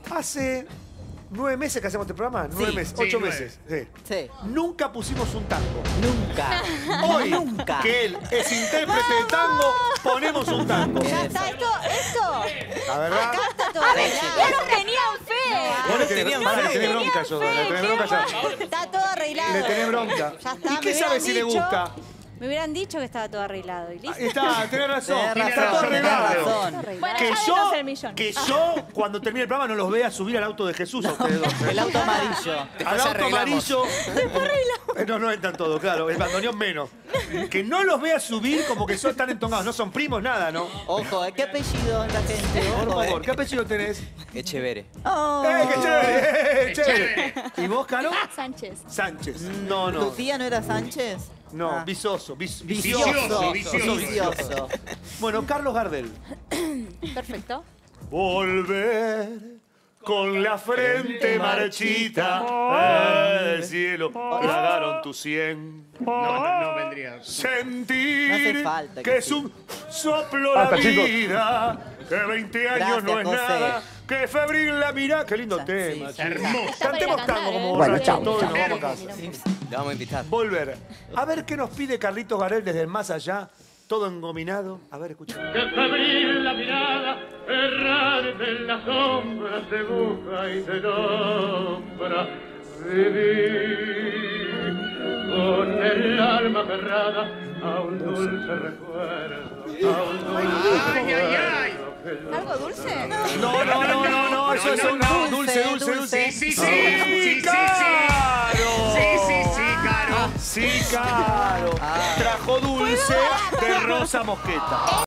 Hace 9 meses que hacemos este programa. 9 meses, 8 meses. Sí. Nunca pusimos un tango. Nunca. Hoy, Nunca. que él es intérprete de tango, ponemos un tango. Ya está, esto. La verdad. Acá está todo. Ya nos tenían fe. Vos le tenés bronca, yo. Le tenés bronca ya. Está todo arreglado. Le tenés bronca. Ya está. ¿Y qué sabe si le gusta? Me hubieran dicho que estaba todo arreglado. ¿Y listo? Tenés razón. Tenés Está todo razón, tenés arreglado. razón. Bueno, Que ya yo, denos el millón. que yo, cuando termine el programa, no los vea subir al auto de Jesús a ustedes dos. El auto amarillo. Al auto amarillo. No entran todos, claro. El bandoneón menos. Que no los vea subir como que son tan entongados. No son primos, nada, ¿no? Ojo, ¿qué apellido es la gente? Por Ojo, favor, ¿qué apellido tenés? Echeverre. Oh. ¡Qué chévere! ¡Chévere! ¿Y vos, Caro? Sánchez. Sánchez. No, ¿Tu no. tía no era Sánchez? No, Ah. Vicioso. Vicioso. Vicioso. Bueno, Carlos Gardel. Perfecto. Volver con la frente marchita del cielo. Plagaron tu sien. No vendría. Sentir No hace falta que que es un soplo la vida. Que 20 años no es Gracias, José. nada. Que febril la mirada. Qué lindo Sí, tema. sí. chico. Hermoso. Cantemos tango como Bueno, borrachos chao. todos y nos vamos a casa. Le vamos a invitar. Volver. A ver qué nos pide Carlitos Gardel desde el más allá. Todo engominado. A ver, escucha. Que febril la mirada, errante en la sombra, te busca y te nombra. Vivir con el alma cerrada a un dulce recuerdo, a un dulce recuerdo. ¿Algo dulce? No, eso es un dulce. Sí, Sí, Caro. Trajo dulce de Rosa Mosqueta.